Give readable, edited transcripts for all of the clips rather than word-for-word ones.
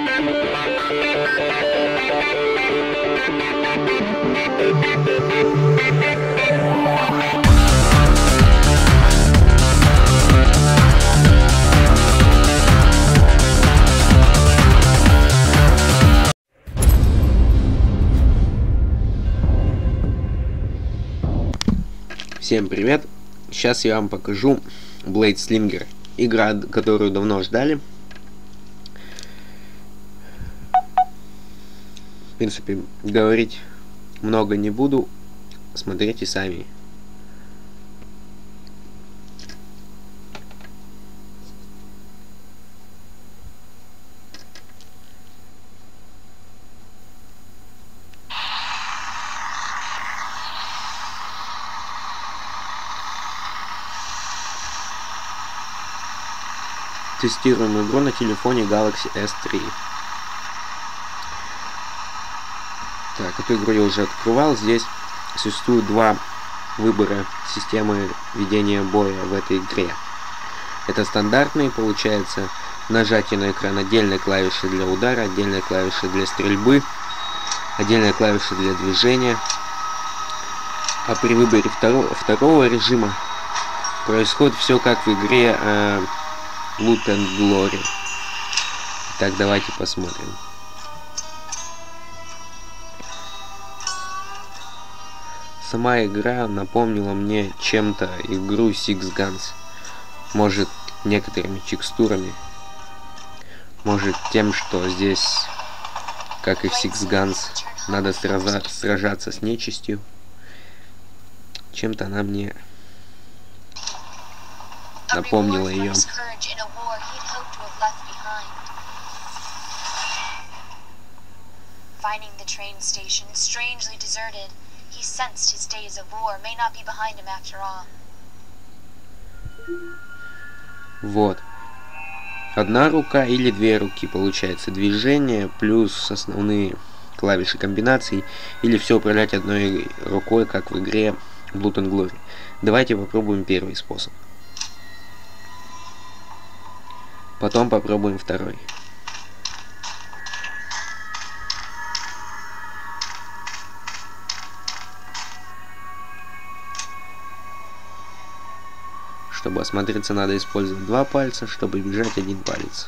Всем привет! Сейчас я вам покажу Blade Slinger. Игра, которую давно ждали. В принципе, говорить много не буду. Смотрите сами. Тестируем игру на телефоне Galaxy S3. Так, эту игру я уже открывал. Здесь существует два выбора системы ведения боя в этой игре. Это стандартные, получается, нажатие на экран, отдельные клавиши для удара, отдельные клавиши для стрельбы, отдельные клавиши для движения. А при выборе второго режима происходит все как в игре Blood and Glory. Так, давайте посмотрим. Сама игра напомнила мне чем-то игру Six Guns. Может, некоторыми текстурами. Может, тем, что здесь, как и в Six Guns, надо сражаться с нечистью. Чем-то она мне напомнила ее. Finding the train station strangely deserted, he sensed his days of war may not be behind him after all. Вот. Одна рука или две руки, получается, движение плюс основные клавиши комбинаций, или все управлять одной рукой, как в игре Blood and Glory. Давайте попробуем первый способ. Потом попробуем второй. Чтобы осмотреться, надо использовать два пальца, чтобы бежать один палец.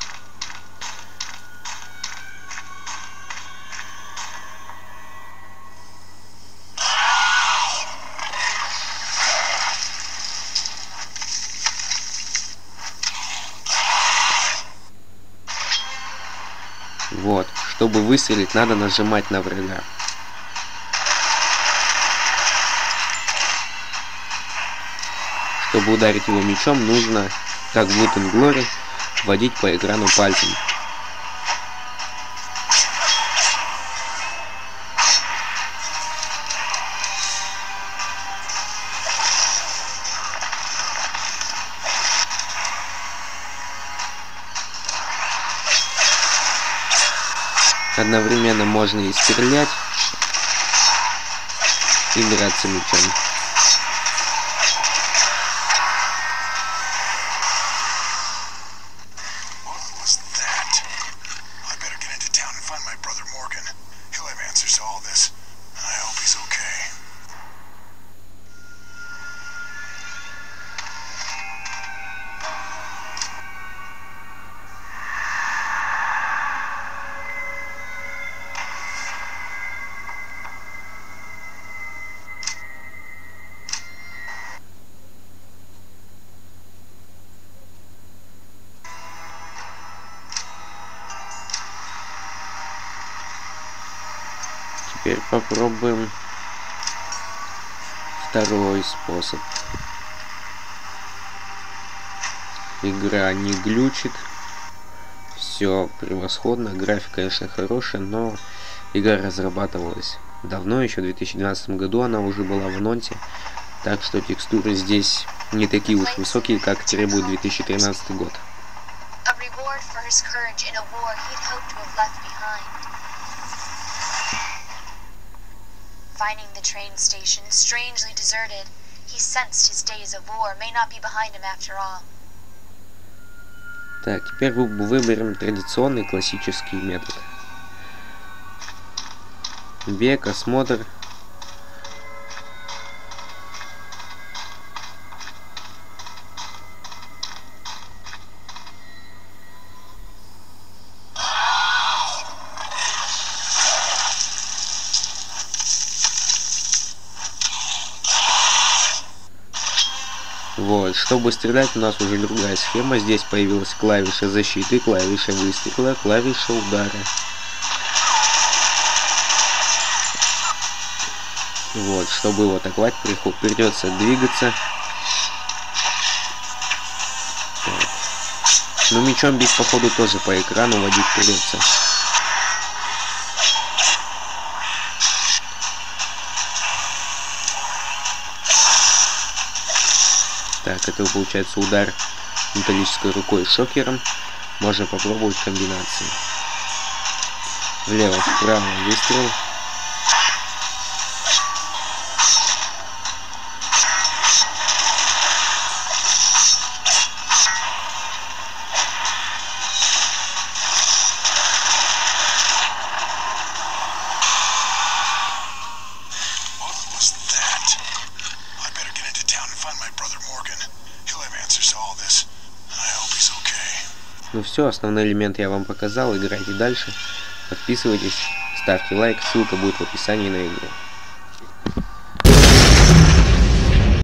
Вот. Чтобы выстрелить, надо нажимать на врага. Чтобы ударить его мечом, нужно, как в Blood and Glory, водить по экрану пальцем. Одновременно можно и стрелять, и драться мечом. Теперь попробуем второй способ. Игра не глючит. Все превосходно. Графика, конечно, хорошая, но игра разрабатывалась давно, еще в 2012 году она уже была в анонсе. Так что текстуры здесь не такие уж высокие, как требует 2013 год. Finding the train station strangely deserted, he sensed his days of war may not be behind him after all. Так, теперь выберем традиционный классический метод. Бег, осмотр. Вот, чтобы стрелять, у нас уже другая схема. Здесь появилась клавиша защиты, клавиша выстрела, клавиша удара. Вот, чтобы его атаковать, придется двигаться. Так. Ну, мечом бить, походу, тоже по экрану водить придется. Так, это получается удар металлической рукой шокером. Можно попробовать комбинации. Влево, вправо выстрел. Ну все, основной элемент я вам показал, играйте дальше, подписывайтесь, ставьте лайк, ссылка будет в описании на игру.